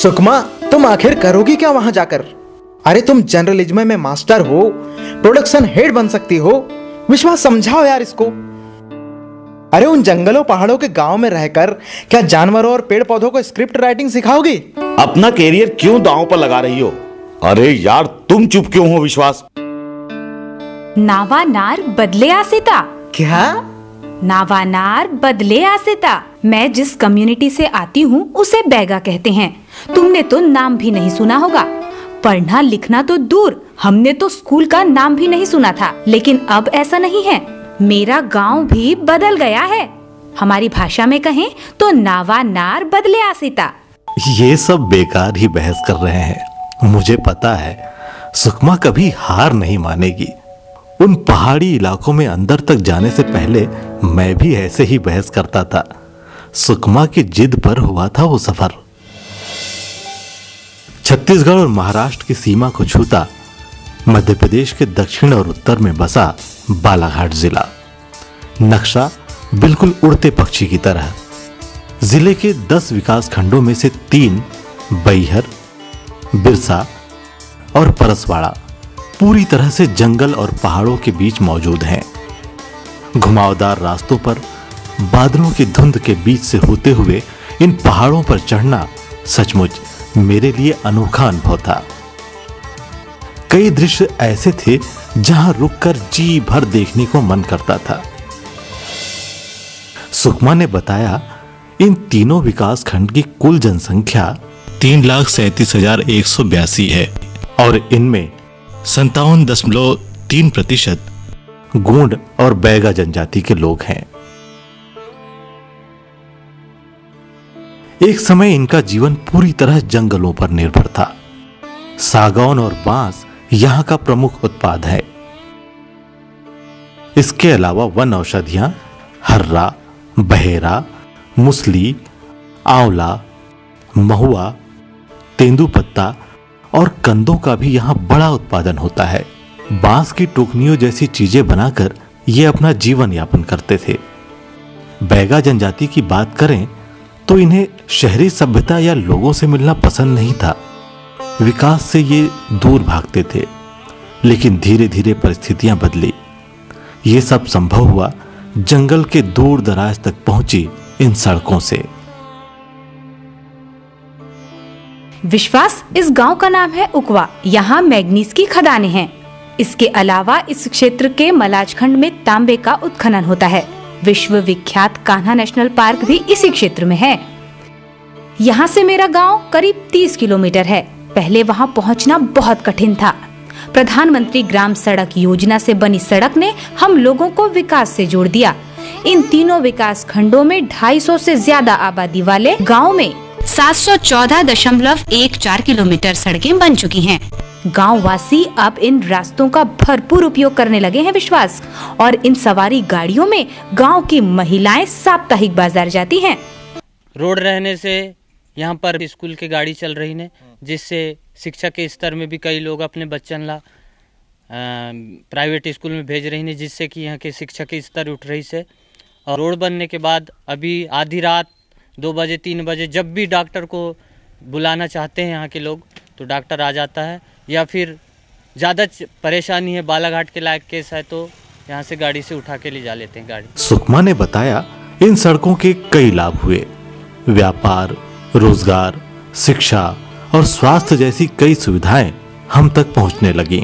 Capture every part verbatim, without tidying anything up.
सुकमा, तुम आखिर करोगी क्या वहां जाकर? अरे तुम जर्नलिज्म में मास्टर हो, प्रोडक्शन हेड बन सकती हो। विश्वास, समझाओ यार इसको। अरे उन जंगलों पहाड़ों के गांव में रहकर क्या जानवरों और पेड़ पौधों को स्क्रिप्ट राइटिंग सिखाओगी? अपना कैरियर क्यों दांव पर लगा रही हो? अरे यार तुम चुप क्यों हो विश्वास? नावा नार बदले आसिता। क्या? नावा नार बदले आसिता। मैं जिस कम्युनिटी से आती हूँ उसे बैगा कहते हैं। तुमने तो नाम भी नहीं सुना होगा। पढ़ना लिखना तो दूर, हमने तो स्कूल का नाम भी नहीं सुना था। लेकिन अब ऐसा नहीं है, मेरा गांव भी बदल गया है। हमारी भाषा में कहें तो नावा नार बदले आसिता। ये सब बेकार ही बहस कर रहे हैं। मुझे पता है सुकमा कभी हार नहीं मानेगी। उन पहाड़ी इलाकों में अंदर तक जाने से पहले मैं भी ऐसे ही बहस करता था। सुकमा की जिद पर हुआ था वो सफर। छत्तीसगढ़ और महाराष्ट्र की सीमा को छूता मध्य प्रदेश के दक्षिण और उत्तर में बसा बालाघाट जिला। नक्शा बिल्कुल उड़ते पक्षी की तरह। जिले के दस विकास खंडों में से तीन, बैहर, बिरसा और परसवाड़ा, पूरी तरह से जंगल और पहाड़ों के बीच मौजूद हैं। घुमावदार रास्तों पर बादलों की धुंध के बीच से होते हुए इन पहाड़ों पर चढ़ना सचमुच मेरे लिए अनोखा अनुभव था। कई दृश्य ऐसे थे जहां रुककर जी भर देखने को मन करता था। सुकमा ने बताया, इन तीनों विकास खंड की कुल जनसंख्या तीन लाख सैंतीस हजार एक सौ बयासी है और इनमें संतावन दशमलव तीन प्रतिशत गोंड और बैगा जनजाति के लोग हैं। एक समय इनका जीवन पूरी तरह जंगलों पर निर्भर था। सागौन और बांस यहां का प्रमुख उत्पाद है। इसके अलावा वन औषधियां हर्रा, बहेरा, मुसली, आंवला, महुआ, तेंदुपत्ता और कंदों का भी यहां बड़ा उत्पादन होता है। बांस की टोकनियों जैसी चीजें बनाकर ये अपना जीवन यापन करते थे। बैगा जनजाति की बात करें तो इन्हें शहरी सभ्यता या लोगों से मिलना पसंद नहीं था। विकास से ये दूर भागते थे। लेकिन धीरे धीरे परिस्थितियां बदली। ये सब संभव हुआ जंगल के दूर दराज तक पहुंची इन सड़कों से। विश्वास, इस गांव का नाम है उकवा। यहाँ मैग्नीज की खदानें हैं। इसके अलावा इस क्षेत्र के मलाजखंड में तांबे का उत्खनन होता है। विश्व विख्यात कान्हा नेशनल पार्क भी इसी क्षेत्र में है। यहाँ से मेरा गांव करीब तीस किलोमीटर है। पहले वहाँ पहुँचना बहुत कठिन था। प्रधानमंत्री ग्राम सड़क योजना से बनी सड़क ने हम लोगों को विकास से जोड़ दिया। इन तीनों विकास खंडों में ढाई सौ से ज्यादा आबादी वाले गाँव में सात सौ चौदह दशमलव एक चार किलोमीटर सड़कें बन चुकी हैं। गांव वासी अब इन रास्तों का भरपूर उपयोग करने लगे हैं विश्वास। और इन सवारी गाड़ियों में गांव की महिलाएं साप्ताहिक बाजार जाती हैं। रोड रहने से यहाँ पर स्कूल की गाड़ी चल रही है, जिससे शिक्षा के स्तर में भी कई लोग अपने बच्चन ला प्राइवेट स्कूल में भेज रही है, जिससे कि यहाँ के शिक्षा के स्तर उठ रही से। और रोड बनने के बाद अभी आधी रात दो बजे तीन बजे जब भी डॉक्टर को बुलाना चाहते हैं यहाँ के लोग तो डॉक्टर आ जाता है। या फिर ज़्यादा परेशानी है, बालाघाट के लायक केस है तो यहाँ से गाड़ी से उठा के ले जा लेते हैं गाड़ी। सुकमा ने बताया, इन सड़कों के कई लाभ हुए। व्यापार, रोजगार, शिक्षा और स्वास्थ्य जैसी कई सुविधाएं हम तक पहुंचने लगी।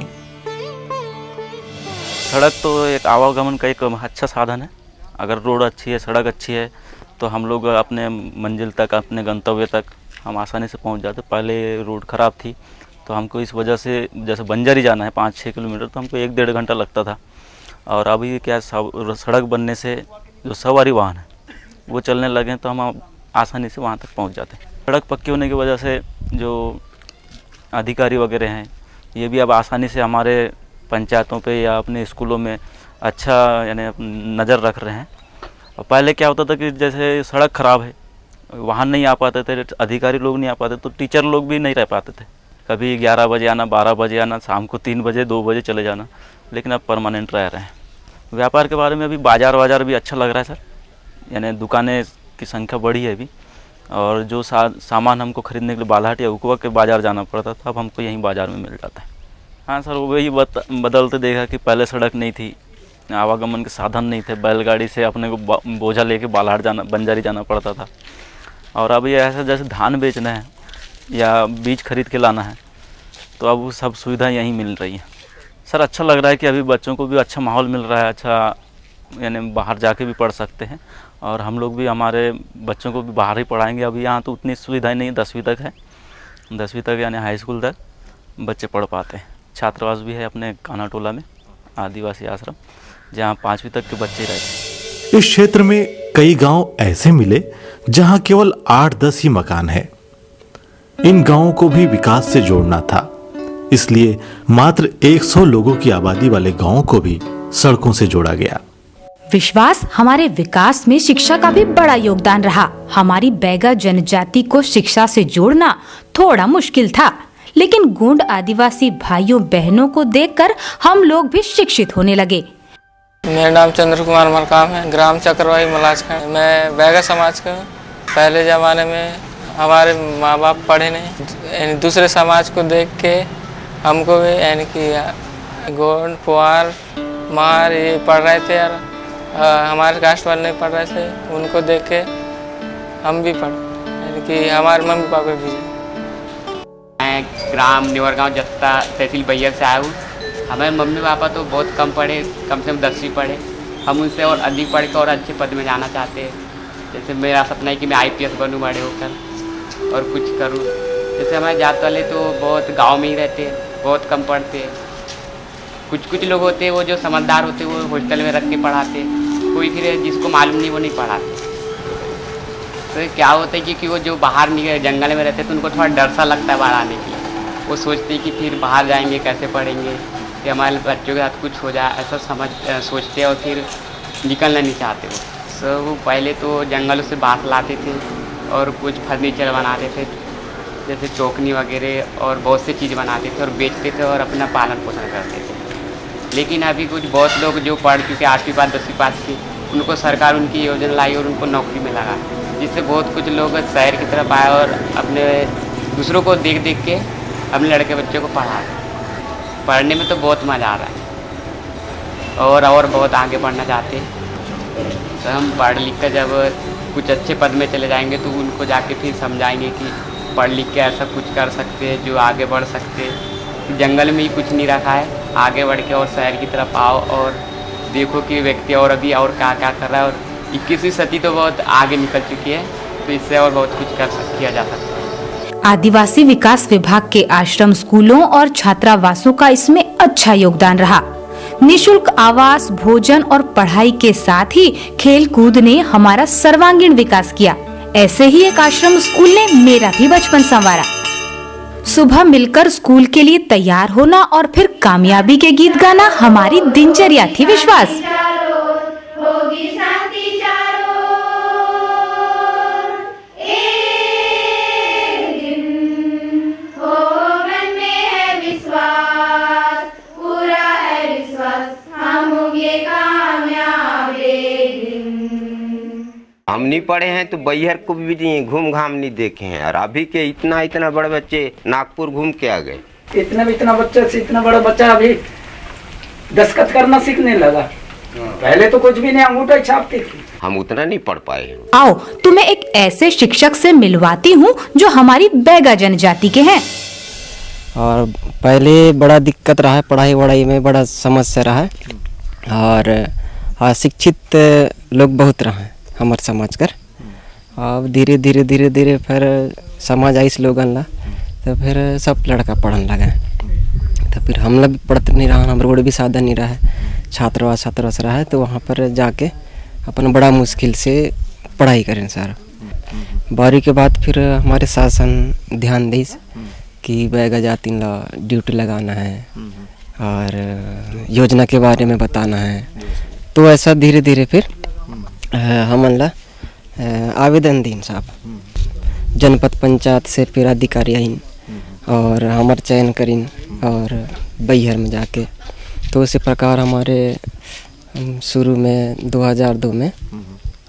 सड़क तो एक आवागमन का एक अच्छा साधन है। अगर रोड अच्छी है, सड़क अच्छी है तो हम लोग अपने मंजिल तक, अपने गंतव्य तक हम आसानी से पहुंच जाते। पहले रोड ख़राब थी तो हमको इस वजह से, जैसे बंजारी जाना है पाँच छः किलोमीटर तो हमको एक डेढ़ घंटा लगता था। और अभी क्या सड़क बनने से जो सवारी वाहन है वो चलने लगे तो हम आसानी से वहाँ तक पहुँच जाते हैं। सड़क पक्की होने की वजह से जो अधिकारी वगैरह हैं ये भी अब आसानी से हमारे पंचायतों पे या अपने स्कूलों में अच्छा यानी नज़र रख रहे हैं। और पहले क्या होता था कि जैसे सड़क ख़राब है, वाहन नहीं आ पाते थे, अधिकारी लोग नहीं आ पाते तो टीचर लोग भी नहीं रह पाते थे। कभी ग्यारह बजे आना, बारह बजे आना, शाम को तीन बजे दो बजे चले जाना। लेकिन अब परमानेंट रह रहे हैं। व्यापार के बारे में अभी बाज़ार वाजार भी अच्छा लग रहा है सर, यानी दुकानें की संख्या बढ़ी है अभी। और जो सा, सामान हमको खरीदने के लिए बालाघाट या उकवा के बाज़ार जाना पड़ता था, अब हमको यहीं बाज़ार में मिल जाता है। हाँ सर, वही बत, बदलते देखा कि पहले सड़क नहीं थी, आवागमन के साधन नहीं थे, बैलगाड़ी से अपने को बोझा लेके बालाघाट जाना, बंजारी जाना पड़ता था। और अब ये ऐसा जैसे धान बेचना है या बीज खरीद के लाना है, तो अब वो सब सुविधा यहीं मिल रही है। सर अच्छा लग रहा है कि अभी बच्चों को भी अच्छा माहौल मिल रहा है, अच्छा यानी बाहर जाके भी पढ़ सकते हैं, और हम लोग भी हमारे बच्चों को भी बाहर ही पढ़ाएंगे। अभी यहाँ तो उतनी सुविधाएं नहीं, दसवीं तक है, दसवीं तक यानी हाई स्कूल तक बच्चे पढ़ पाते हैं। छात्रावास भी है अपने कान्हा टोला में, आदिवासी आश्रम, जहाँ पाँचवीं तक के बच्चे रहते हैं। इस क्षेत्र में कई गांव ऐसे मिले जहां केवल आठ दस ही मकान है। इन गांवों को भी विकास से जोड़ना था, इसलिए मात्र सौ लोगों की आबादी वाले गांवों को भी सड़कों से जोड़ा गया। विश्वास, हमारे विकास में शिक्षा का भी बड़ा योगदान रहा। हमारी बैगा जनजाति को शिक्षा से जोड़ना थोड़ा मुश्किल था, लेकिन गोंड आदिवासी भाइयों बहनों को देखकर हम लोग भी शिक्षित होने लगे। मेरा नाम चंद्र कुमार मरकाम है, ग्राम चक्रवाई मलाजखंड। मैं बैगा समाज का। पहले ज़माने में हमारे माँ बाप पढ़े नहीं, दूसरे समाज को देख के हमको भी यानी कि गोंड पुआर मार ये पढ़ रहे थे, और हमारे कास्ट वाले नहीं पढ़ रहे थे, उनको देख के हम भी पढ़े, यानी कि हमारे मम्मी पापा भी। मैं ग्राम निवरगांव जत्ता तहसील बैयर से आया हूँ। हमारे मम्मी पापा तो बहुत कम पढ़े, कम से कम दसवीं पढ़े। हम उनसे और अधिक पढ़ कर और अच्छे पद में जाना चाहते हैं। जैसे मेरा सपना है कि मैं आई पी एस बनूँ बड़े होकर और कुछ करूँ। जैसे हमारे जात वाले तो बहुत गांव में ही रहते हैं, बहुत कम पढ़ते हैं। कुछ कुछ लोग होते हैं वो जो समझदार होते हैं वो हॉस्टल में रख के पढ़ाते, कोई फिर जिसको मालूम नहीं वो नहीं पढ़ाते। तो क्या होता है कि, कि वो जो बाहर निकले जंगल में रहते हैं तो उनको थोड़ा डर सा लगता है बाहर आने के लिए। वो सोचते हैं कि फिर बाहर जाएंगे कैसे पढ़ेंगे, कि हमारे बच्चों के साथ कुछ हो जाए, ऐसा समझ सोचते हैं और फिर निकलना नहीं चाहते वो। सो वो पहले तो जंगलों से बाँस लाते थे और कुछ फर्नीचर बनाते थे, जैसे चौकनी वगैरह, और बहुत सी चीज़ बनाते थे और बेचते थे और अपना पालन पोषण करते थे। लेकिन अभी कुछ बहुत लोग जो पढ़ चुके आठवीं पास दसवीं पास की, उनको सरकार उनकी योजना लाई और उनको नौकरी में लगा, जिससे बहुत कुछ लोग शहर की तरफ आए और अपने दूसरों को देख देख के अपने लड़के बच्चों को पढ़ा। पढ़ने में तो बहुत मज़ा आ रहा है और और बहुत आगे बढ़ना चाहते हैं। तो हम पढ़ लिख कर जब कुछ अच्छे पद में चले जाएंगे तो उनको जाके फिर समझाएंगे कि पढ़ लिख के ऐसा कुछ कर सकते हैं जो आगे बढ़ सकते हैं। जंगल में ही कुछ नहीं रखा है, आगे बढ़ के और शहर की तरफ आओ और देखो कि व्यक्ति और अभी और क्या क्या कर रहा है। और इक्कीसवीं सदी तो बहुत आगे निकल चुकी है, तो इससे और बहुत कुछ कर किया जा सकता है। आदिवासी विकास विभाग के आश्रम, स्कूलों और छात्रावासों का इसमें अच्छा योगदान रहा। निशुल्क आवास, भोजन और पढ़ाई के साथ ही खेल कूद ने हमारा सर्वांगीण विकास किया। ऐसे ही एक आश्रम स्कूल ने मेरा भी बचपन संवारा। सुबह मिलकर स्कूल के लिए तैयार होना और फिर कामयाबी के गीत गाना हमारी दिनचर्या थी। विश्वास हम नहीं पढ़े हैं तो बैहर को भी नहीं घूम घाम नहीं देखे हैं, और अभी के इतना इतना बड़े बच्चे नागपुर घूम के आ गए। इतना इतना बच्चा से इतना बड़ा बच्चा अभी दस्तखत करना सीखने लगा। पहले तो कुछ भी नहीं, अंगूठा छापते थे। हम उतना नहीं पढ़ पाए। आओ तुम्हें एक ऐसे शिक्षक से मिलवाती हूँ जो हमारी बैगा जनजाति के हैं। और पहले बड़ा दिक्कत रहा है, पढ़ाई वढ़ाई में बड़ा समस्या रहा है, और अशिक्षित लोग बहुत रहे हमारे समाज कर। अब धीरे धीरे धीरे धीरे फिर समाज आई स्लोगन ला, तो फिर सब लड़का पढ़ने लगा। तो फिर हम लोग पढ़ते नहीं रहा, हमारे रोड भी साधन नहीं रहा है, छात्रावास छात्रावास रहा है, तो वहाँ पर जाके अपन बड़ा मुश्किल से पढ़ाई करें सारा। बारहवीं के बाद फिर हमारे शासन ध्यान दी कि बैगा जाति ला ड्यूटी लगाना है और योजना के बारे में बताना है। तो ऐसा धीरे धीरे फिर हमन ला आवेदन दीन साहब जनपद पंचायत से, फिर अधिकारी आइन और हमार चयन करीन और बैहर में जाके। तो इसी प्रकार हमारे शुरू में दो हज़ार दो में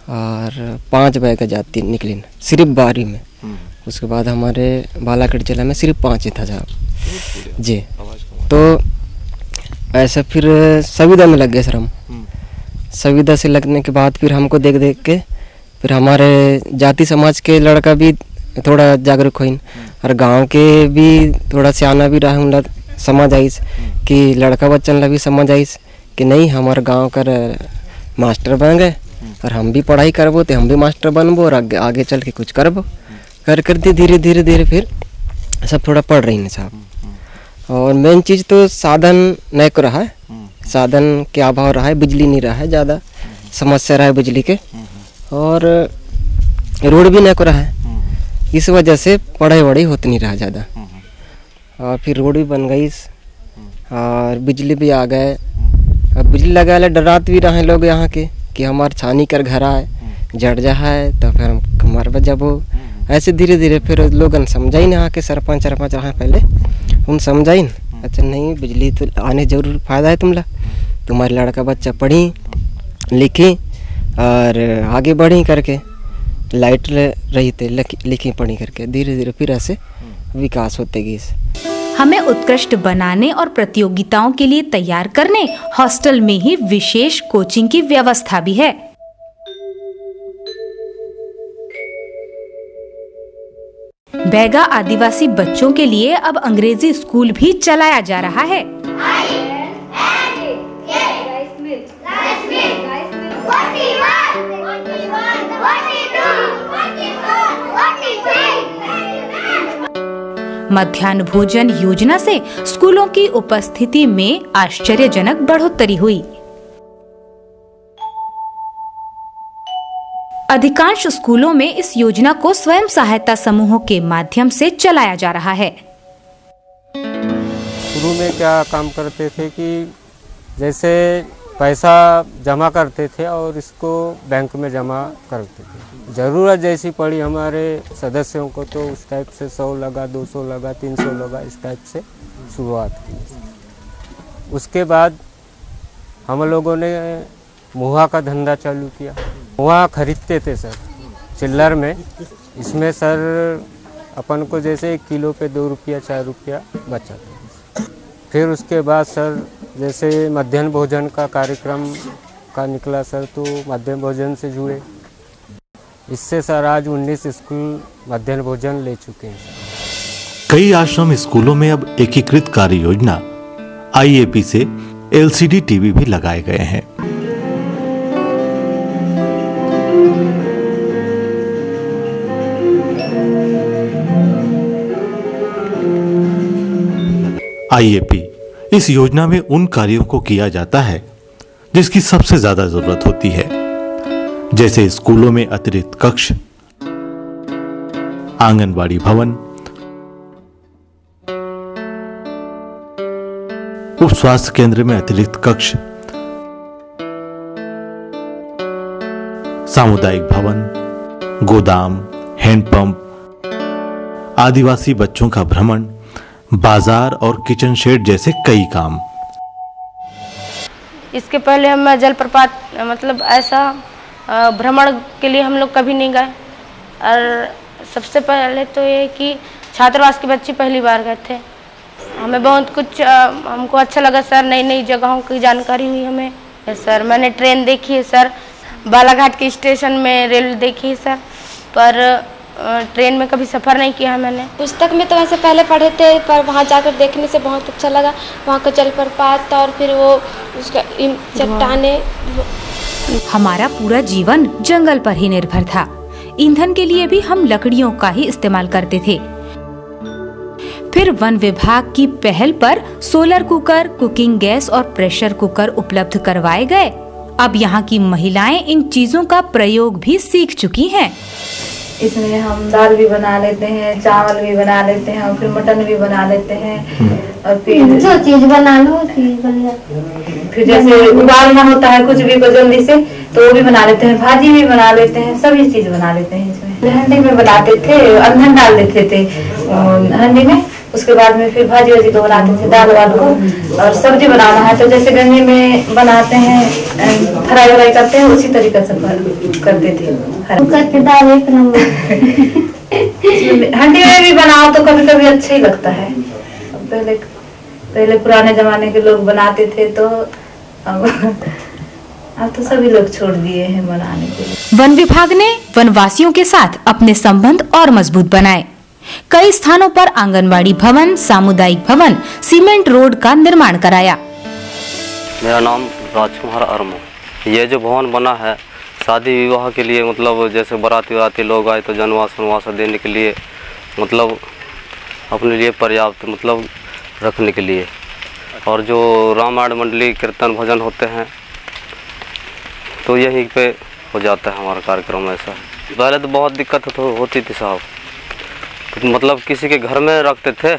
और पाँच बैग जाती निकली न, सिर्फ बारी में। उसके बाद हमारे बालाघाट जिला में सिर्फ पाँच ही था साहब जी। तो ऐसा फिर संविदा में लग गए सर हम। संविदा से लगने के बाद फिर हमको देख देख के फिर हमारे जाति समाज के लड़का भी थोड़ा जागरूक हुई और गांव के भी थोड़ा सियाना भी रहा उन समझ आईस कि लड़का बच्चन ला भी समझ आईस कि नहीं हमारे गांव कर मास्टर बन गए और हम भी पढ़ाई करबो तो हम भी मास्टर बनबो और आगे, आगे चल के कुछ करबो। कर करते धीरे धीरे धीरे फिर सब थोड़ा पढ़ रही हैं साहब। और मेन चीज़ तो साधन नहीं को रहा है, साधन के अभाव रहा है, बिजली नहीं रहा है, ज़्यादा समस्या रहा है बिजली के, और रोड भी नहीं को रहा है। इस वजह से पढ़ाई वढ़ाई होती नहीं रहा ज़्यादा। और फिर रोड भी बन गई और बिजली भी आ गए। अब बिजली लगा ले डरात भी रहे लोग यहाँ के कि हमारे छानी कर घर आए जड़ जा है तो फिर हम हमारे बजा वो। ऐसे धीरे धीरे फिर लोगन समझाई ना, यहाँ के सरपंच सरपंच रहा पहले उन समझाई न, अच्छा नहीं बिजली तो आने जरूर फ़ायदा है तुमला, तुम्हारे लड़का बच्चा पढ़ी लिखी और आगे बढ़ी करके लाइट रही थे लिखी पढ़ी करके धीरे धीरे फिर ऐसे विकास होते गई। हमें उत्कृष्ट बनाने और प्रतियोगिताओं के लिए तैयार करने हॉस्टल में ही विशेष कोचिंग की व्यवस्था भी है। बैगा आदिवासी बच्चों के लिए अब अंग्रेजी स्कूल भी चलाया जा रहा है। मध्याह्न भोजन योजना से स्कूलों की उपस्थिति में आश्चर्यजनक बढ़ोतरी हुई। अधिकांश स्कूलों में इस योजना को स्वयं सहायता समूहों के माध्यम से चलाया जा रहा है। शुरू में क्या काम करते थे कि जैसे पैसा जमा करते थे और इसको बैंक में जमा करते थे, ज़रूरत जैसी पड़ी हमारे सदस्यों को तो उस टाइप से सौ लगा, दो सौ लगा, तीन सौ लगा, इस टाइप से शुरुआत की। उसके बाद हम लोगों ने मुहा का धंधा चालू किया। मुहा खरीदते थे सर चिल्लर में, इसमें सर अपन को जैसे एक किलो पे दो रुपया चार रुपया बचा था। फिर उसके बाद सर जैसे मध्याह्न भोजन का कार्यक्रम का निकला सर, तो मध्याह्न भोजन से जुड़े। इससे सर आज उन्नीस स्कूल मध्याह्न भोजन ले चुके हैं सर। कई आश्रम स्कूलों में अब एकीकृत कार्य योजना आई ए पी से एल सी डी टीवी भी लगाए गए हैं। आई ए पी इस योजना में उन कार्यों को किया जाता है जिसकी सबसे ज्यादा जरूरत होती है, जैसे स्कूलों में अतिरिक्त कक्ष, आंगनबाड़ी भवन, उप स्वास्थ्य केंद्र में अतिरिक्त कक्ष, सामुदायिक भवन, गोदाम, हैंडपंप, आदिवासी बच्चों का भ्रमण, बाजार और किचन शेड जैसे कई काम। इसके पहले हम जलप्रपात मतलब ऐसा भ्रमण के लिए हम लोग कभी नहीं गए। और सबसे पहले तो ये कि छात्रावास के बच्चे पहली बार गए थे, हमें बहुत कुछ हमको अच्छा लगा सर, नई नई जगहों की जानकारी हुई हमें सर। मैंने ट्रेन देखी है सर, बालाघाट के स्टेशन में रेल देखी है सर, पर ट्रेन में कभी सफ़र नहीं किया है मैंने। पुस्तक में तो वैसे पहले पढ़े थे, पर वहाँ जाकर देखने से बहुत अच्छा लगा। वहाँ का जलप्रपात और फिर वो उसका चट्टाने। हमारा पूरा जीवन जंगल पर ही निर्भर था। ईंधन के लिए भी हम लकड़ियों का ही इस्तेमाल करते थे। फिर वन विभाग की पहल पर सोलर कुकर, कुकिंग गैस और प्रेशर कुकर उपलब्ध करवाए गए। अब यहाँ की महिलाएं इन चीजों का प्रयोग भी सीख चुकी हैं। इसमें हम दाल भी बना लेते हैं, चावल भी बना लेते हैं और फिर मटन भी बना लेते हैं। और फिर जो चीज बना लो चीज बन जाती है। फिर जैसे उबालना होता है कुछ भी को जल्दी से, तो वो भी बना लेते हैं, भाजी भी बना लेते हैं, सभी चीज बना लेते हैं। इसमें हंडी में बनाते थे, अंधन डाल देते थे हंडी में, उसके बाद में फिर भाजी वाजी को बनाते थे, दाल वाल को। और सब्जी बनाना है तो जैसे गर्मी में बनाते हैं, फ्राई व्राई करते हैं, उसी तरीके से करते थे। करके दाल एक नंबर हंडी में भी बनाओ तो कभी कभी अच्छा ही लगता है। पहले पहले पुराने जमाने के लोग बनाते थे, तो अब अब तो सभी लोग छोड़ दिए हैं बनाने के लिए। वन विभाग ने वनवासियों के साथ अपने संबंध और मजबूत बनाए। कई स्थानों पर आंगनबाड़ी भवन, सामुदायिक भवन, सीमेंट रोड का निर्माण कराया। मेरा नाम राजकुमार अरमो। ये जो भवन बना है शादी विवाह के लिए, मतलब जैसे बाराती वाराती लोग आए तो जनवास वनवास देने के लिए, मतलब अपने लिए पर्याप्त मतलब रखने के लिए। और जो रामायण मंडली कीर्तन भजन होते हैं तो यहीं पे हो जाता है हमारा कार्यक्रम। ऐसा पहले तो बहुत दिक्कत तो होती थी साहब, तो मतलब किसी के घर में रखते थे,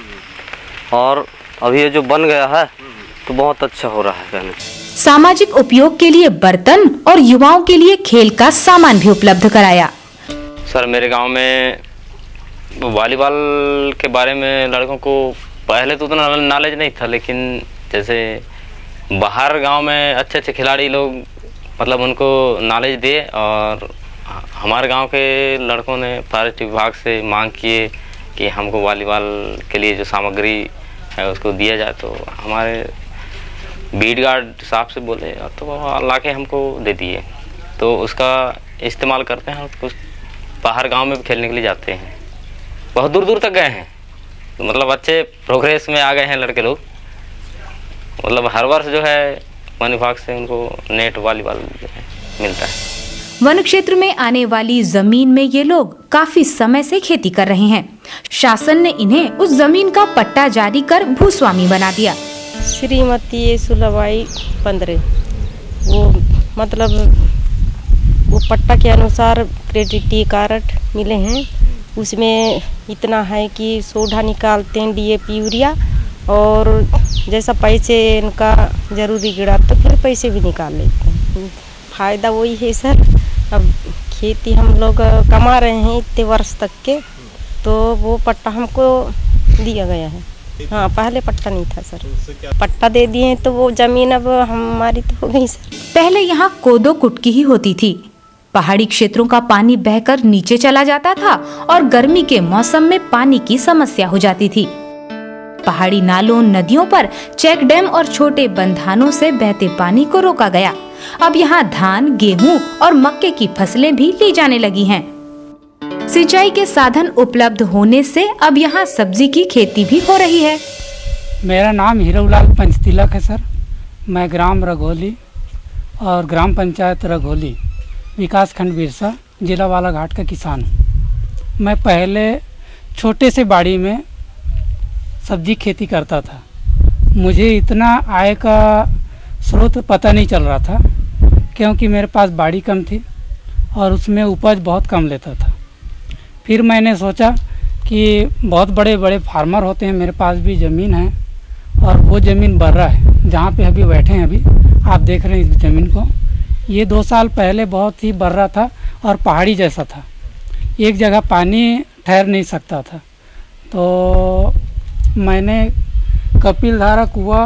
और अभी ये जो बन गया है तो बहुत अच्छा हो रहा है। कहने सामाजिक उपयोग के लिए बर्तन और युवाओं के लिए खेल का सामान भी उपलब्ध कराया। सर मेरे गांव में वॉलीबॉल के बारे में लड़कों को पहले तो उतना नॉलेज नहीं था, लेकिन जैसे बाहर गांव में अच्छे अच्छे खिलाड़ी लोग मतलब उनको नॉलेज दिए, और हमारे गांव के लड़कों ने फॉरेस्ट विभाग से मांग किए कि हमको वॉलीबॉल के लिए जो सामग्री है उसको दिया जाए। तो हमारे बीट गार्ड साहब से बोले तो वो ला के हमको दे दिए, तो उसका इस्तेमाल करते हैं। कुछ बाहर गांव में भी खेलने के लिए जाते हैं, बहुत दूर दूर तक गए हैं, तो मतलब अच्छे प्रोग्रेस में आ गए हैं लड़के लोग। मतलब हर वर्ष जो है वन विभाग से उनको नेट वॉलीबॉल मिलता है। वन क्षेत्र में आने वाली जमीन में ये लोग काफी समय से खेती कर रहे हैं। शासन ने इन्हें उस जमीन का पट्टा जारी कर भूस्वामी बना दिया। श्रीमती सुलभाई पंद्रह, वो मतलब वो पट्टा के अनुसार क्रेडिट कार्ड मिले हैं, उसमें इतना है कि सोडा निकालते हैं, डी ए पी यूरिया, और जैसा पैसे इनका जरूरी गिरा तो फिर पैसे भी निकाल लेते हैं। फायदा वही है सर, अब खेती हम लोग कमा रहे हैं इतने वर्ष तक के, तो वो पट्टा हमको दिया गया है। हाँ, पहले पट्टा नहीं था सर, पट्टा दे दिए तो वो जमीन अब हमारी तो हो गई सर। पहले यहाँ कोदो कुटकी ही होती थी। पहाड़ी क्षेत्रों का पानी बहकर नीचे चला जाता था और गर्मी के मौसम में पानी की समस्या हो जाती थी। पहाड़ी नालों, नदियों पर चेक डैम और छोटे बंधानों से बहते पानी को रोका गया। अब यहाँ धान, गेहूं और मक्के की फसलें भी ली जाने लगी हैं। सिंचाई के साधन उपलब्ध होने से अब यहाँ सब्जी की खेती भी हो रही है। मेरा नाम हीरोलाल पंचतिलक है सर। मैं ग्राम रघोली और ग्राम पंचायत रघोली, विकास खंड बिरसा, जिला बालाघाट का किसान हूँ। मैं पहले छोटे से बाड़ी में सब्जी खेती करता था। मुझे इतना आय का स्रोत पता नहीं चल रहा था, क्योंकि मेरे पास बाड़ी कम थी और उसमें उपज बहुत कम लेता था। फिर मैंने सोचा कि बहुत बड़े बड़े फार्मर होते हैं, मेरे पास भी ज़मीन है, और वो ज़मीन बर्रा है जहाँ पे अभी बैठे हैं, अभी आप देख रहे हैं इस ज़मीन को। ये दो साल पहले बहुत ही बर्रा था और पहाड़ी जैसा था, एक जगह पानी ठहर नहीं सकता था। तो मैंने कपिल धारा कुआं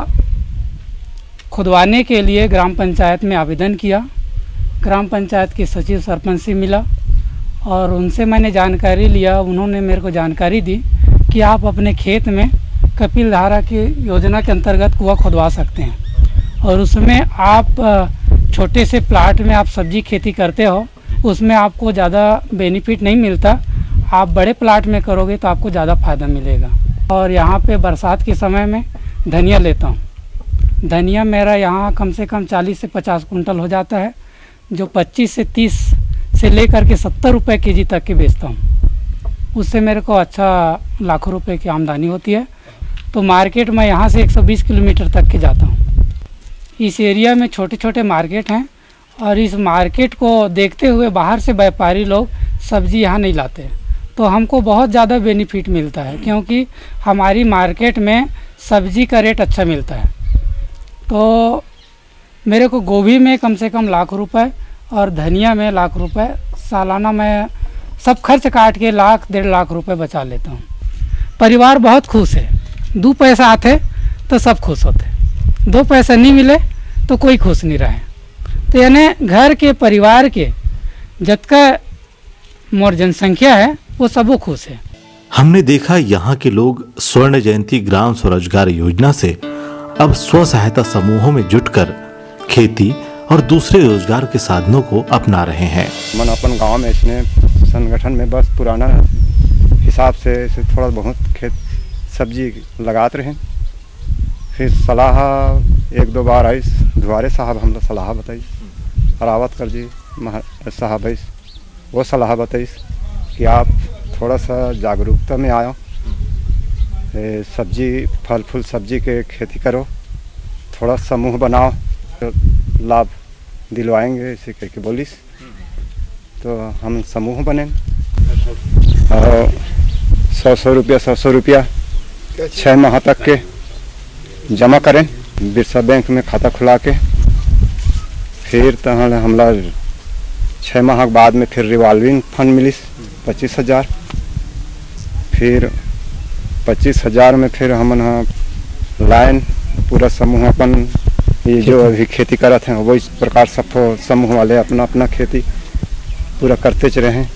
खुदवाने के लिए ग्राम पंचायत में आवेदन किया। ग्राम पंचायत के सचिव सरपंच से मिला और उनसे मैंने जानकारी लिया। उन्होंने मेरे को जानकारी दी कि आप अपने खेत में कपिल धारा की योजना के अंतर्गत कुआं खुदवा सकते हैं, और उसमें आप छोटे से प्लाट में आप सब्जी खेती करते हो, उसमें आपको ज़्यादा बेनिफिट नहीं मिलता। आप बड़े प्लाट में करोगे तो आपको ज़्यादा फ़ायदा मिलेगा। और यहाँ पे बरसात के समय में धनिया लेता हूँ। धनिया मेरा यहाँ कम से कम चालीस से पचास कुंटल हो जाता है, जो पच्चीस से तीस से लेकर के सत्तर रुपये के जी तक के बेचता हूँ। उससे मेरे को अच्छा लाखों रुपए की आमदनी होती है। तो मार्केट में यहाँ से एक सौ बीस किलोमीटर तक के जाता हूँ। इस एरिया में छोटे छोटे मार्केट हैं, और इस मार्केट को देखते हुए बाहर से व्यापारी लोग सब्ज़ी यहाँ नहीं लाते, तो हमको बहुत ज़्यादा बेनिफिट मिलता है, क्योंकि हमारी मार्केट में सब्ज़ी का रेट अच्छा मिलता है। तो मेरे को गोभी में कम से कम लाख रुपए और धनिया में लाख रुपए सालाना मैं सब खर्च काट के लाख डेढ़ लाख रुपए बचा लेता हूँ। परिवार बहुत खुश है। दो पैसा आते तो सब खुश होते, दो पैसा नहीं मिले तो कोई खुश नहीं रहे। तो यानी घर के परिवार के जितना मोर जनसंख्या है वो सब वो खुश है। हमने देखा यहाँ के लोग स्वर्ण जयंती ग्राम स्वरोजगार योजना से अब स्व सहायता समूहों में जुटकर खेती और दूसरे रोजगार के साधनों को अपना रहे हैं। मन अपन गांव में इसने संगठन में बस पुराना हिसाब से, से थोड़ा बहुत खेत सब्जी लगाते रहे। फिर सलाह एक दो बार आई दुआरे साहब हम सलाह बताई, रावत कर जी साहब आई, वो सलाह बताई कि आप थोड़ा सा जागरूकता में आयो, सब्जी फल फूल सब्जी के खेती करो, थोड़ा समूह बनाओ, लाभ दिलवाएंगे इसे कह के बोलिस। तो हम समूह बने और सौ सौ रुपया सौ सौ रुपया छः माह तक के जमा करें बिरसा बैंक में खाता खुला के। फिर तो हमला छः माह के बाद में फिर रिवॉल्विंग फंड मिली पच्चीस हजार। फिर पच्चीस हजार में फिर हमन लाइन पूरा समूह अपन ये जो अभी खेती करते हैं वो इस प्रकार सब समूह वाले अपना अपना खेती पूरा करते च रहे।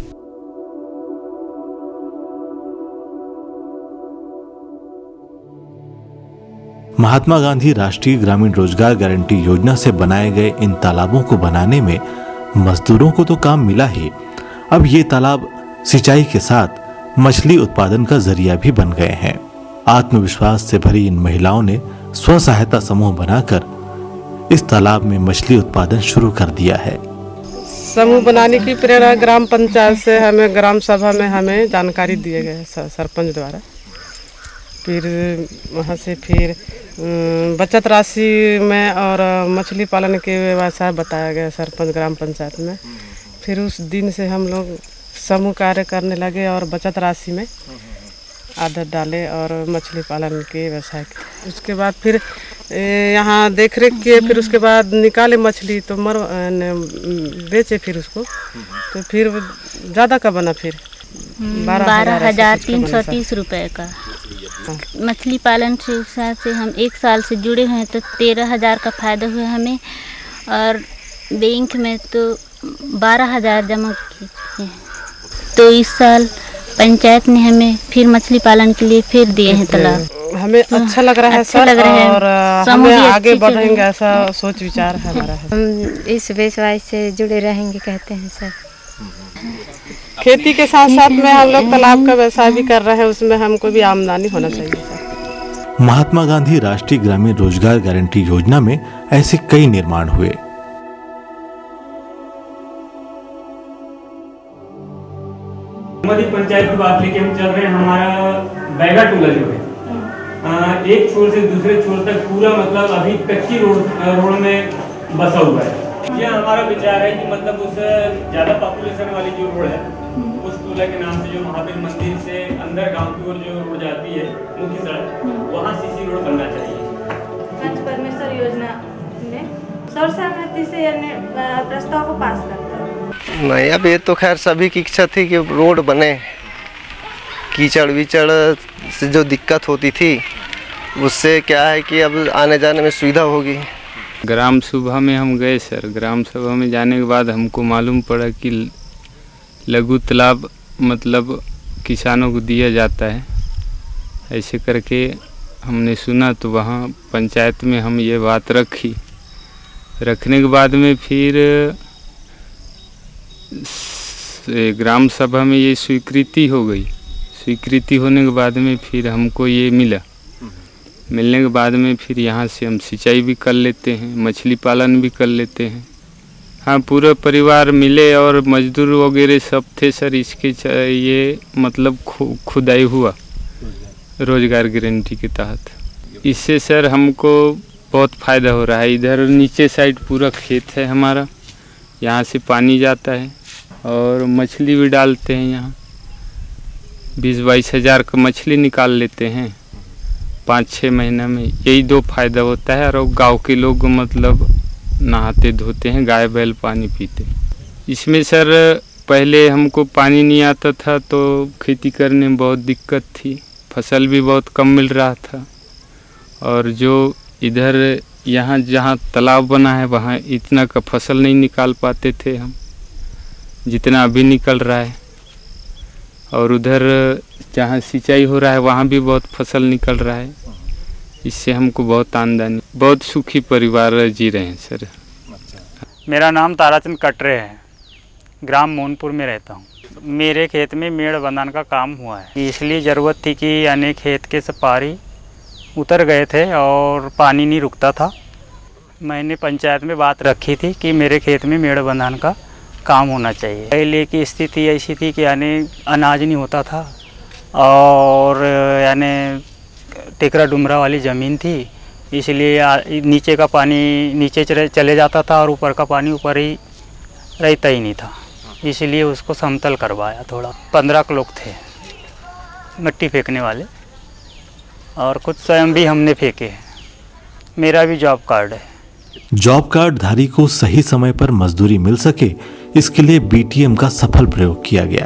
महात्मा गांधी राष्ट्रीय ग्रामीण रोजगार गारंटी योजना से बनाए गए इन तालाबों को बनाने में मजदूरों को तो काम मिला ही, अब ये तालाब सिंचाई के साथ मछली उत्पादन का जरिया भी बन गए हैं। आत्मविश्वास से भरी इन महिलाओं ने स्व सहायता समूह बनाकर इस तालाब में मछली उत्पादन शुरू कर दिया है। समूह बनाने की प्रेरणा ग्राम पंचायत से हमें ग्राम सभा में हमें जानकारी दिए गए सरपंच द्वारा। फिर वहाँ से फिर बचत राशि में और मछली पालन के व्यवसाय बताया गया सरपंच ग्राम पंचायत में। फिर उस दिन से हम लोग समूह कार्य करने लगे और बचत राशि में आदत डाले और मछली पालन के व्यवसाय के। उसके बाद फिर यहाँ देख रेख किए, फिर उसके बाद निकाले मछली तो मर बेचे फिर उसको, तो फिर ज़्यादा का बना फिर बारह हजार तीन सौ तीस रुपये का। मछली पालन से हिसाब से हम एक साल से जुड़े हैं तो तेरह हजार का फायदा हुआ हमें, और बैंक में तो बारह हजार जमा किए। तो इस साल पंचायत ने हमें फिर मछली पालन के लिए फिर दिए हैं तालाब। हमें अच्छा लग रहा है अच्छा सर, लग रहा है। और हमें आगे बढ़ेंगे ऐसा सोच विचार है हमारा। हम इस व्यवसाय से जुड़े रहेंगे कहते हैं सर। खेती के साथ साथ में हम लोग तालाब का व्यवसाय भी कर रहे हैं, उसमें हमको भी आमदनी होना चाहिए सर। महात्मा गांधी राष्ट्रीय ग्रामीण रोजगार गारंटी योजना में ऐसे कई निर्माण हुए। हमारी पंचायत की बात लेके हम चल रहे हैं। हमारा बैगा टोला जो है आ, एक छोर से दूसरे छोर तक पूरा मतलब अभी कच्ची रोड रोड में बसा हुआ है। ये हमारा विचार है कि मतलब उस ज्यादा पॉपुलेशन वाली जो रोड है उस टोला के नाम से जो महावीर मंदिर से अंदर गांव की ओर जो रोड जाती है मुख्य सड़क, वहाँ सीसी रोड बनना चाहिए। पंच परमेश्वर योजना में सर्वसहमति से प्रस्ताव को पास करता है। नहीं, अब ये तो खैर सभी की इच्छा थी कि रोड बने। कीचड़ विचड़ से जो दिक्कत होती थी उससे क्या है कि अब आने जाने में सुविधा होगी। ग्राम सभा में हम गए सर। ग्राम सभा में जाने के बाद हमको मालूम पड़ा कि लघु तालाब मतलब किसानों को दिया जाता है, ऐसे करके हमने सुना। तो वहाँ पंचायत में हम ये बात रखी। रखने के बाद में फिर ग्राम सभा में ये स्वीकृति हो गई। स्वीकृति होने के बाद में फिर हमको ये मिला। मिलने के बाद में फिर यहाँ से हम सिंचाई भी कर लेते हैं, मछली पालन भी कर लेते हैं। हाँ, पूरा परिवार मिले और मजदूर वगैरह सब थे सर। इसके ये मतलब खु, खुदाई हुआ रोजगार गारंटी के तहत। इससे सर हमको बहुत फ़ायदा हो रहा है। इधर नीचे साइड पूरा खेत है हमारा, यहाँ से पानी जाता है और मछली भी डालते हैं। यहाँ बीस बाईस हज़ार का मछली निकाल लेते हैं पाँच छः महीना में। यही दो फायदा होता है। और गांव के लोग मतलब नहाते धोते हैं, गाय बैल पानी पीते हैं। इसमें सर पहले हमको पानी नहीं आता था तो खेती करने में बहुत दिक्कत थी। फसल भी बहुत कम मिल रहा था। और जो इधर यहाँ जहाँ तालाब बना है वहाँ इतना का फसल नहीं निकाल पाते थे हम जितना अभी निकल रहा है। और उधर जहाँ सिंचाई हो रहा है वहाँ भी बहुत फसल निकल रहा है। इससे हमको बहुत आमदनी, बहुत सुखी परिवार जी रहे हैं सर। मेरा नाम ताराचंद कटरे है, ग्राम मोहनपुर में रहता हूँ। मेरे खेत में मेड़ बनाने का काम हुआ है, इसलिए ज़रूरत थी कि यानी खेत के सब पारी उतर गए थे और पानी नहीं रुकता था। मैंने पंचायत में बात रखी थी कि मेरे खेत में मेड़ बनाने का काम होना चाहिए। पहले की स्थिति ऐसी थी कि यानी अनाज नहीं होता था और यानी टेकरा डुमरा वाली ज़मीन थी, इसलिए नीचे का पानी नीचे चले जाता था और ऊपर का पानी ऊपर ही रहता ही नहीं था। इसलिए उसको समतल करवाया थोड़ा। पंद्रह लोग थे मिट्टी फेंकने वाले और कुछ स्वयं भी हमने फेंके हैं। मेरा भी जॉब कार्ड है। जॉब कार्ड धारी को सही समय पर मजदूरी मिल सके, इसके लिए बीटीएम का सफल प्रयोग किया गया।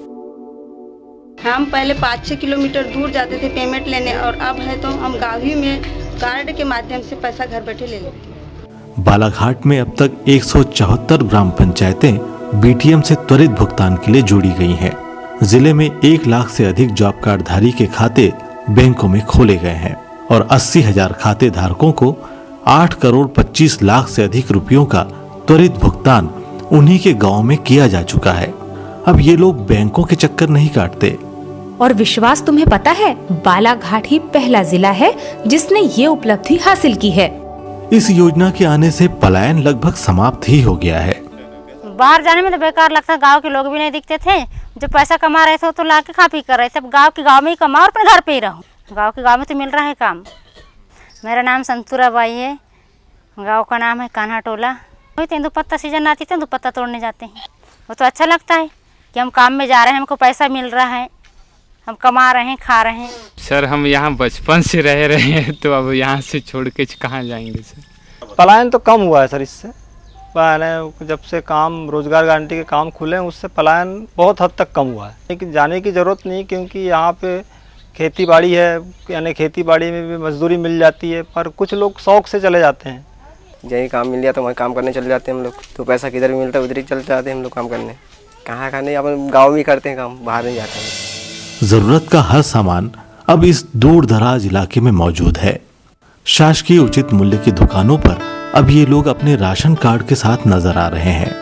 हम पहले पाँच छः किलोमीटर दूर जाते थे पेमेंट लेने और अब है तो हम गाँव ही में कार्ड के माध्यम से पैसा घर बैठे ले लेते। बालाघाट में अब तक एक सौ चौहत्तर ग्राम पंचायतें बीटीएम से त्वरित भुगतान के लिए जोड़ी गई हैं। जिले में एक लाख से अधिक जॉब कार्ड धारी के खाते बैंकों में खोले गए हैं और अस्सी हजार खाते धारकों को आठ करोड़ पच्चीस लाख से अधिक रुपयों का त्वरित भुगतान उन्हीं के गांव में किया जा चुका है। अब ये लोग बैंकों के चक्कर नहीं काटते। और विश्वास, तुम्हें पता है बालाघाट ही पहला जिला है जिसने ये उपलब्धि हासिल की है। इस योजना के आने से पलायन लगभग समाप्त ही हो गया है। बाहर जाने में तो बेकार लगता, गांव के लोग भी नहीं दिखते थे। जो पैसा कमा रहे थे तो ला के खा पी कर रहे थे। अब गाँव के गाँव में ही कमा और अपने घर पे ही रहो। गाँव के गाँव में तो मिल रहा है काम। मेरा नाम संतूरा बाई है, गाँव का नाम है कान्हा टोला। तेंदुपत्ता सीजन आती तेंदुपत्ता तोड़ने जाते हैं। वो तो अच्छा लगता है कि हम काम में जा रहे हैं, हमको पैसा मिल रहा है, हम कमा रहे हैं, खा रहे हैं। सर हम यहाँ बचपन से रह रहे हैं तो अब यहाँ से छोड़ के कहाँ जाएंगे सर। पलायन तो कम हुआ है सर इससे। पहले जब से काम रोजगार गारंटी के काम खुले हैं उससे पलायन बहुत हद तक कम हुआ है। लेकिन जाने की ज़रूरत नहीं, क्योंकि यहाँ पे खेती बाड़ी है, यानी खेती बाड़ी में भी मजदूरी मिल जाती है। पर कुछ लोग शौक से चले जाते हैं, यही काम मिल गया तो वहीं काम करने चले जाते हैं हम लोग। तो पैसा किधर भी मिलता है उधर ही चले जाते हैं हम लोग काम करने। कहाँ कहाँ नहीं, अपन गाँव में करते हैं काम, बाहर नहीं जाते हैं। जरूरत का हर सामान अब इस दूर दराज इलाके में मौजूद है। शासकीय उचित मूल्य की दुकानों पर अब ये लोग अपने राशन कार्ड के साथ नजर आ रहे हैं।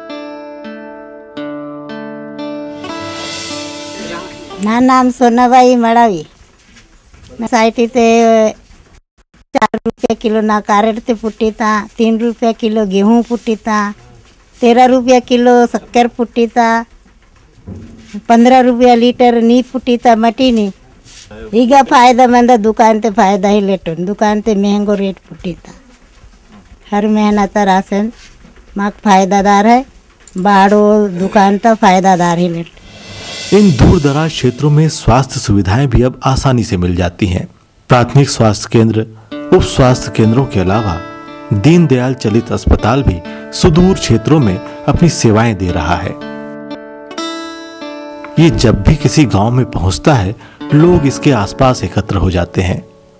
ना नाम सोनाबाई मड़ावी। सोसाइटी से चार रुपये किलो ना कारेट से पुट्टी था, तीन रुपये किलो गेहूँ पुट्टी था, तेरह रुपये किलो शक्कर पुट्टी था, पंद्रह रुपया लीटर नी पुट्टी था मटी नी। ಈಗ फायदेमंद दुकान ते फायदा ही लेटो, दुकान ते महंगो रेट पुट्टी था। हर महीना का राशन माक फायदादार है, बाड़ो दुकान तो फायदादार ही लेट। इन दूर दराज क्षेत्रों में स्वास्थ्य सुविधाएं भी अब आसानी से मिल जाती हैं। प्राथमिक स्वास्थ्य केंद्र, उप स्वास्थ्य केंद्रों के अलावा दीनदयाल चलित अस्पताल भी सुदूर क्षेत्रों में अपनी सेवाएं दे रहा है। ये जब भी किसी गांव में पहुंचता है, लोग इसके आसपास एकत्र हो जाते हैं।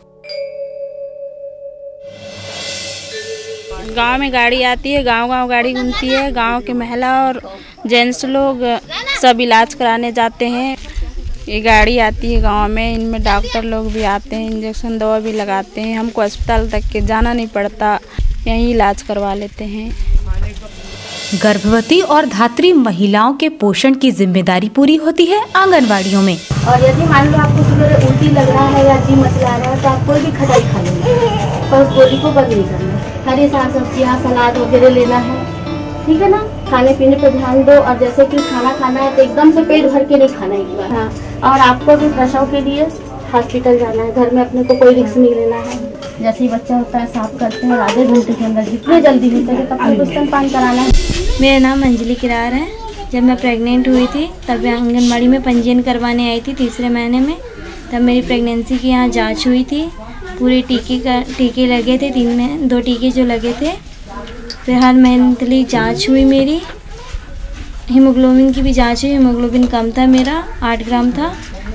गांव में गाड़ी आती है, गांव गांव गाड़ी घूमती है। गांव के महिला और जेंट्स लोग सब इलाज कराने जाते हैं। ये गाड़ी आती है गांव में, इनमें डॉक्टर लोग भी आते हैं, इंजेक्शन दवा भी लगाते हैं। हमको अस्पताल तक के जाना नहीं पड़ता, यहीं इलाज करवा लेते हैं। गर्भवती और धात्री महिलाओं के पोषण की जिम्मेदारी पूरी होती है आंगनवाड़ियों में। और यदि मान लो आपको सुबह उल्टी लग रहा है या जी मचला रहा है तो आप कोई भी खटाई खा लेंगे, पर उस गोली को बंद नहीं करना। हरी साग सब्जियाँ सलाद वगैरह लेना है, ठीक है ना। खाने पीने पर ध्यान दो, और जैसे कि खाना खाना है तो एकदम से पेट भर के नहीं खाना एक बार। हाँ, और आपको भी प्रसव के लिए हॉस्पिटल जाना है, घर में अपने को कोई रिस्क नहीं लेना है। जैसे ही बच्चा होता है साफ करते हैं, आधे घंटे के अंदर जितने जल्दी हो सके तब तक स्तनपान कराना है। मेरा नाम अंजलि किरार है। जब मैं प्रेग्नेंट हुई थी तब आंगनबाड़ी में पंजीयन करवाने आई थी तीसरे महीने में। तब मेरी प्रेगनेंसी की यहाँ जांच हुई थी, पूरे टीके का टीके लगे थे, तीन में दो टीके जो लगे थे। फिर हर मंथली जांच हुई मेरी, हीमोग्लोबिन की भी जांच हुई। हीमोग्लोबिन कम था मेरा, आठ ग्राम था।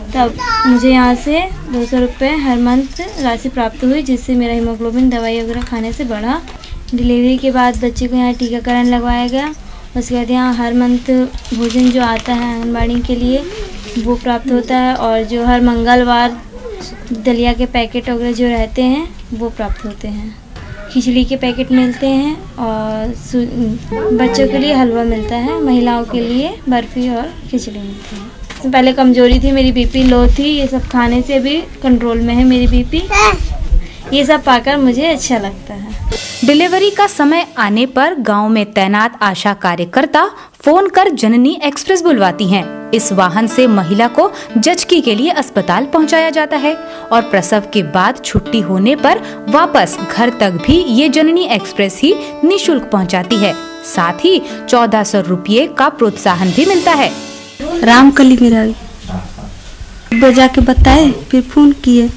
तब मुझे यहाँ से दो सौ रुपये हर मंथ राशि प्राप्त हुई, जिससे मेरा हीमोग्लोबिन दवाई वगैरह खाने से बढ़ा। डिलीवरी के बाद बच्चे को यहाँ टीकाकरण लगवाया गया। उसके बाद यहाँ हर मंथ भोजन जो आता है आंगनबाड़ी के लिए वो प्राप्त होता है, और जो हर मंगलवार दलिया के पैकेट वगैरह जो रहते हैं वो प्राप्त होते हैं। खिचड़ी के पैकेट मिलते हैं और बच्चों के लिए हलवा मिलता है, महिलाओं के लिए बर्फ़ी और खिचड़ी मिलती है। पहले कमजोरी थी, मेरी बीपी लो थी, ये सब खाने से भी कंट्रोल में है मेरी बीपी। ये सब पाकर मुझे अच्छा लगता है। डिलीवरी का समय आने पर गांव में तैनात आशा कार्यकर्ता फोन कर जननी एक्सप्रेस बुलवाती हैं। इस वाहन से महिला को जचकी के लिए अस्पताल पहुंचाया जाता है और प्रसव के बाद छुट्टी होने पर वापस घर तक भी ये जननी एक्सप्रेस ही निशुल्क पहुंचाती है। साथ ही चौदह सौ रुपये का प्रोत्साहन भी मिलता है। रामकली मेरा वो जाके बताए, फिर फोन किए,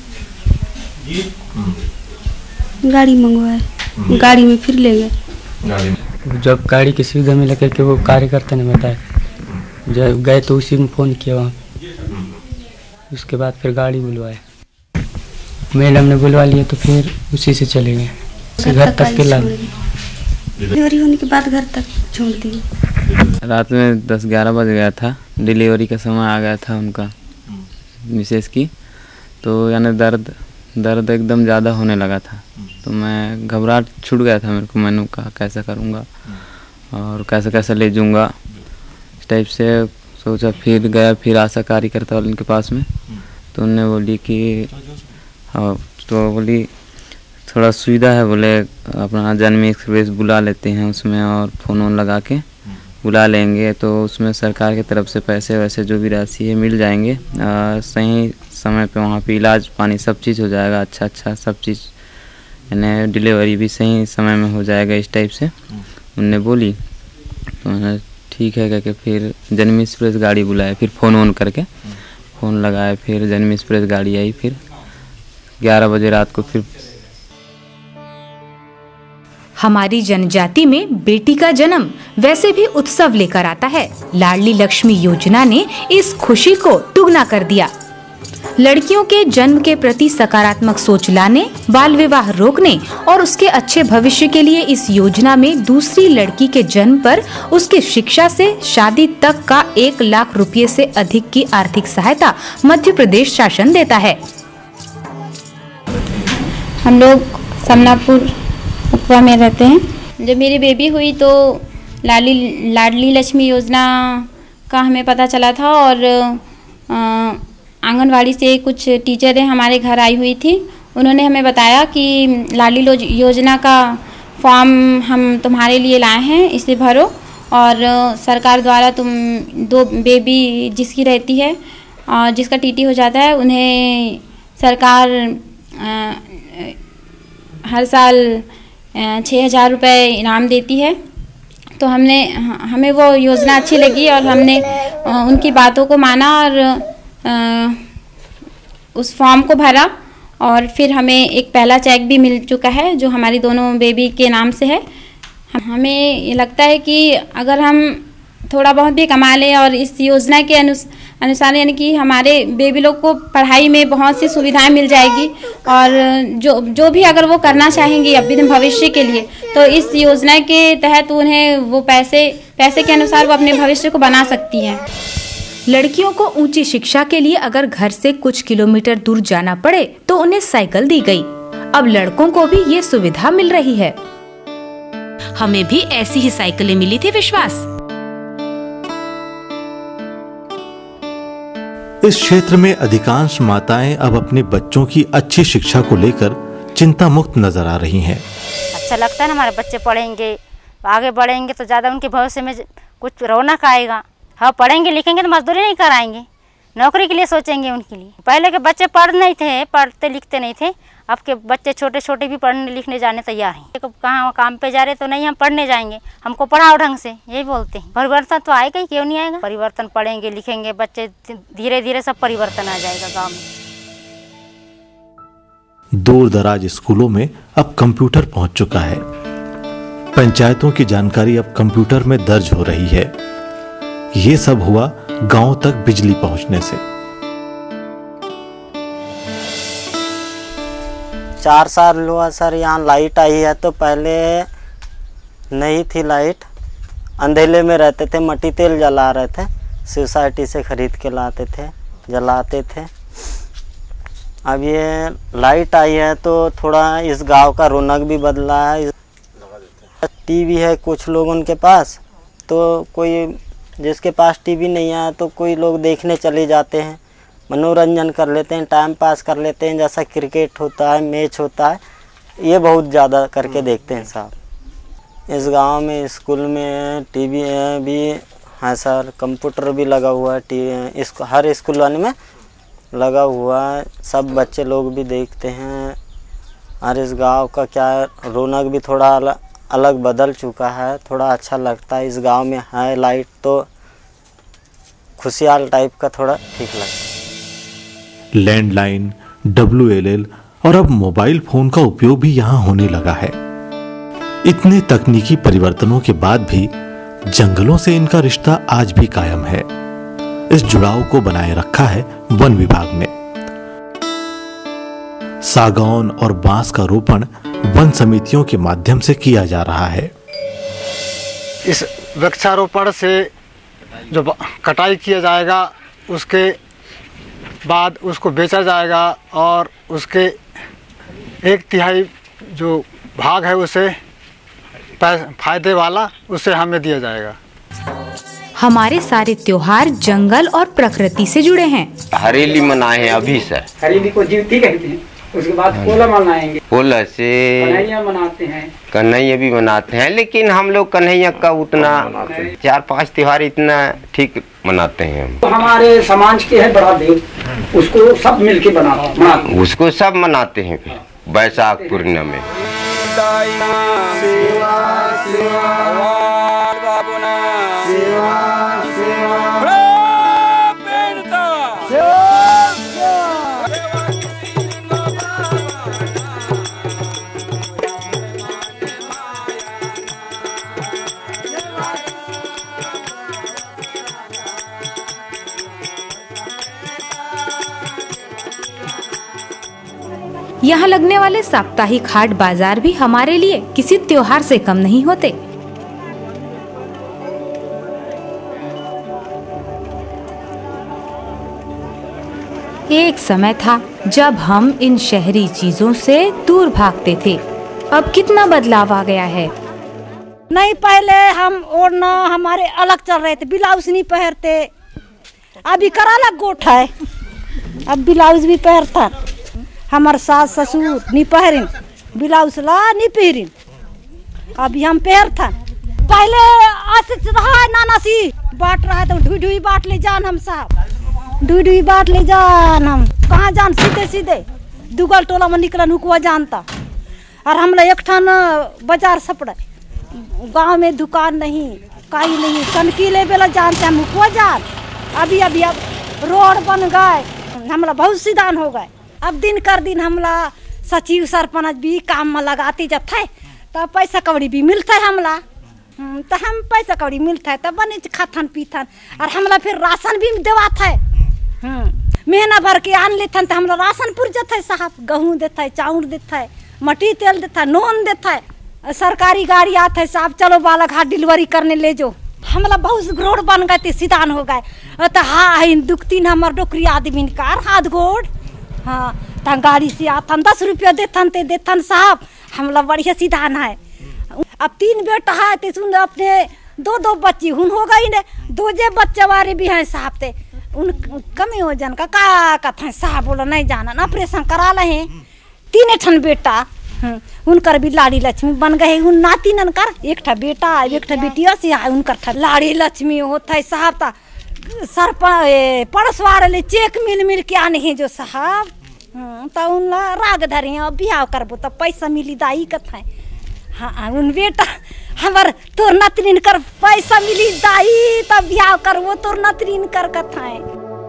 गाड़ी मंगवाए, गाड़ी में फिर ले गए। जब गाड़ी की सुविधा मिला करके वो कार्यकर्ता ने बताया, जब गए तो उसी में फ़ोन किया वहाँ, उसके बाद फिर गाड़ी बुलवाए, मैडम ने बुलवा लिया तो फिर उसी से चले गए घर तक के लाए। डिलीवरी होने के बाद घर तक छोड़ दिए। रात में दस ग्यारह बज गया था, डिलीवरी का समय आ गया था उनका मिसेस की, तो यानी दर्द दर्द एकदम ज़्यादा होने लगा था। तो मैं घबराहट छूट गया था मेरे को। मैंने कहा कैसे करूँगा और कैसे कैसे ले जाऊँगा, इस टाइप से सोचा। फिर गया फिर आशा कार्यकर्ता वाले के पास में, तो उनने बोली कि हाँ, तो बोली थोड़ा सुविधा है, बोले अपना जन्म एक्सप्रेस बुला लेते हैं उसमें और फ़ोन वोन लगा के बुला लेंगे, तो उसमें सरकार की तरफ से पैसे वैसे जो भी राशि है मिल जाएंगे। आ, सही समय पे वहाँ पे इलाज पानी सब चीज़ हो जाएगा, अच्छा अच्छा सब चीज़, यानी डिलीवरी भी सही समय में हो जाएगा, इस टाइप से उनने बोली। तो मैंने ठीक है करके फिर जन्म एक्सप्रेस गाड़ी बुलाए, फिर फ़ोन ऑन करके फ़ोन लगाए, फिर जन्म एक्सप्रेस गाड़ी आई। फिर ग्यारह बजे रात को फिर हमारी जनजाति में बेटी का जन्म वैसे भी उत्सव लेकर आता है। लाडली लक्ष्मी योजना ने इस खुशी को दुगना कर दिया। लड़कियों के जन्म के प्रति सकारात्मक सोच लाने, बाल विवाह रोकने और उसके अच्छे भविष्य के लिए इस योजना में दूसरी लड़की के जन्म पर उसकी शिक्षा से शादी तक का एक लाख रुपए से अधिक की आर्थिक सहायता मध्य प्रदेश शासन देता है। हम लोग समनापुर उपवा में रहते हैं। जब मेरी बेबी हुई तो लाडली लाडली लक्ष्मी योजना का हमें पता चला था, और आंगनवाड़ी से कुछ टीचरें हमारे घर आई हुई थी। उन्होंने हमें बताया कि लाडली योजना का फॉर्म हम तुम्हारे लिए लाए हैं, इसे भरो, और सरकार द्वारा तुम दो बेबी जिसकी रहती है और जिसका टीटी हो जाता है उन्हें सरकार आ, हर साल छः हज़ार रुपये इनाम देती है। तो हमने हमें वो योजना अच्छी लगी और हमने उनकी बातों को माना और उस फॉर्म को भरा, और फिर हमें एक पहला चेक भी मिल चुका है जो हमारी दोनों बेबी के नाम से है। हमें ये लगता है कि अगर हम थोड़ा बहुत भी कमा लें और इस योजना के अनुसार यानी कि हमारे बेबी लोग को पढ़ाई में बहुत सी सुविधाएं मिल जाएगी, और जो जो भी अगर वो करना चाहेंगी अपने भविष्य के लिए, तो इस योजना के तहत उन्हें वो पैसे पैसे के अनुसार वो अपने भविष्य को बना सकती हैं। लड़कियों को ऊंची शिक्षा के लिए अगर घर से कुछ किलोमीटर दूर जाना पड़े तो उन्हें साइकिल दी गई। अब लड़कों को भी ये सुविधा मिल रही है। हमें भी ऐसी ही साइकिलें मिली थी विश्वास। इस क्षेत्र में अधिकांश माताएं अब अपने बच्चों की अच्छी शिक्षा को लेकर चिंता मुक्त नजर आ रही हैं। अच्छा लगता है ना, हमारे बच्चे पढ़ेंगे आगे बढ़ेंगे तो ज़्यादा उनके भविष्य में कुछ रौनक आएगा। हाँ, पढ़ेंगे लिखेंगे तो मजदूरी नहीं कराएंगे, नौकरी के लिए सोचेंगे उनके लिए। पहले के बच्चे पढ़ नहीं थे, पढ़ते लिखते नहीं थे, अब के बच्चे छोटे छोटे भी पढ़ने लिखने जाने तैयार हैं। कहाँ काम पे जा रहे तो नहीं हम पढ़ने जाएंगे, हमको पढ़ाओ ढंग से, यही बोलते हैं। परिवर्तन तो आएगा ही, क्यों नहीं आएगा। परिवर्तन पढ़ेंगे लिखेंगे बच्चे, धीरे धीरे सब परिवर्तन आ जाएगा गाँव में। दूर दराज स्कूलों में अब कंप्यूटर पहुंच चुका है। पंचायतों की जानकारी अब कंप्यूटर में दर्ज हो रही है। ये सब हुआ गांव तक बिजली पहुंचने से। चार साल हुआ सर यहाँ लाइट आई है। तो पहले नहीं थी लाइट, अंधेले में रहते थे, मट्टी तेल जला रहे थे, सोसाइटी से खरीद के लाते थे, जलाते थे। अब ये लाइट आई है तो थोड़ा इस गांव का रौनक भी बदला है। टीवी है कुछ लोगों के पास, तो कोई जिसके पास टीवी नहीं है तो कोई लोग देखने चले जाते हैं, मनोरंजन कर लेते हैं, टाइम पास कर लेते हैं। जैसा क्रिकेट होता है, मैच होता है, ये बहुत ज़्यादा करके देखते हैं साहब। इस गांव में स्कूल में टीवी भी है सर, कंप्यूटर भी लगा हुआ है, टी इस हर स्कूल में लगा हुआ है, सब बच्चे लोग भी देखते हैं। और इस गांव का क्या रौनक भी थोड़ा अलग अलग बदल चुका है, थोड़ा अच्छा लगता है। इस गांव में है लाइट तो खुशहाल टाइप का थोड़ा ठीक लगता है। लैंडलाइन, डब्ल्यू एल एल और अब मोबाइल फोन का उपयोग भी यहाँ होने लगा है। इतने तकनीकी परिवर्तनों के बाद भी जंगलों से इनका रिश्ता आज भी कायम है। इस जुड़ाव को बनाए रखा है वन विभाग ने। सागौन और बांस का रोपण वन समितियों के माध्यम से किया जा रहा है। इस वृक्षारोपण से जो कटाई किया जाएगा उसके बाद उसको बेचा जाएगा और उसके एक तिहाई जो भाग है उसे फायदे वाला उसे हमें दिया जाएगा। हमारे सारे त्योहार जंगल और प्रकृति से जुड़े हैं। हरेली मनाए हैं अभी से। हरेली को जीवती कहते हैं, उसके बाद पोला मनाएंगे। पोला से कन्हैया मनाते हैं, कन्हैया भी मनाते हैं, लेकिन हम लोग कन्हैया का उतना चार पांच त्योहार इतना ठीक मनाते हैं हम। तो हमारे समाज के है बड़ा देव, उसको सब मिलके बनाते हैं, उसको सब मनाते हैं बैसाख पूर्णिमा में। यहाँ लगने वाले साप्ताहिक हाट बाजार भी हमारे लिए किसी त्योहार से कम नहीं होते। एक समय था जब हम इन शहरी चीजों से दूर भागते थे। अब कितना बदलाव आ गया है। नहीं, पहले हम ओढ़ना हमारे अलग चल रहे थे, ब्लाउज नहीं पहनते। अभी करा अलग गोठ है, अब ब्लाउज भी पहनता। हमारे सास ससुर नहीं पहरिन ब्लाउज ला नहीं पहरिन, अभी हम पहनता। पहले आसित रहा है नाना सी बांट रहा है तो ढुई ढुई बांट ले जान, हम साहब ढुई ढुई बांट ले जान। हम कहाँ जान, सीधे सीधे दुगल टोला में निकलन हुआ जानता। और हम लोग एक ठान बाजार सपड़े, गांव में दुकान नहीं कहीं नहीं, कनकी ले बेला जानते हम हुआ जान। अभी अभी अब रोड बन गए, हमला बहुत सीधान हो गए। अब दिन कर दिन हमला सचिव सरपंच भी काम में लगाते जाते है, तो पैसा कौड़ी भी मिलता है हमला। तो हम पैसा कौड़ी मिलता है तब बने खाथन पीथन, और हमला फिर राशन भी देवाता है। महीना भर के आन लेथन तो हमला राशन पुर जाता है साहब, गेहूँ देता है, चाउर देता है, मट्टी तेल देता है, नोन देता है। सरकारी गाड़ी आता है साहब, चलो बालाघाट डिलीवरी करने ले जाओ। हमला बहुत रोड बन गए थे, सीधान हो गए। तो हाँ दुखती हमार डोकरी आदमी कार हाथ गोड़, हाँ तो गाड़ी से आथन दस रुपया देथन ते देथन साहब, हमला बढ़िया सीधान है। अब तीन बेटा है ते सुन अपने दो दो बच्ची हुन हो गई ने, दो जे बच्चे वाले भी हैं साहब, ते उन कमी वजन का का कथा साहब बोलो नहीं जाना, ऑपरेशन करा ले। तीन ठन बेटा उनकर भी लाड़ी लक्ष्मी बन गए। उन नाती नन कर एक ठा बेटा एक ठा बेटिया से उनकर ठा लाड़ी लक्ष्मी होता है साहब। ता सर पड़ोसवार ले चेक मिल मिल के आने हैं जो साहब, तो उन राग धरे बिहाव करबो तो पैसा मिली दाई कथा है। हाँ उन बेटा हमार तोर नतरीन कर पैसा मिली दाई तब बिहाव करबो तोर नतरीन कर कथा है।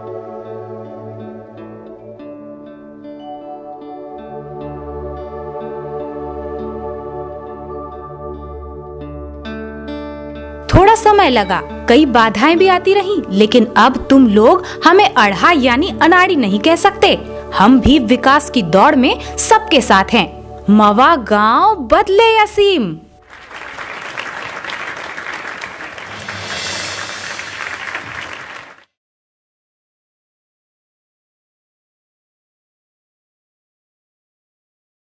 थोड़ा समय लगा, कई बाधाएं भी आती रहीं, लेकिन अब तुम लोग हमें अढ़ा यानी अनाड़ी नहीं कह सकते। हम भी विकास की दौड़ में सबके साथ हैं। मवा गांव बदले असीम।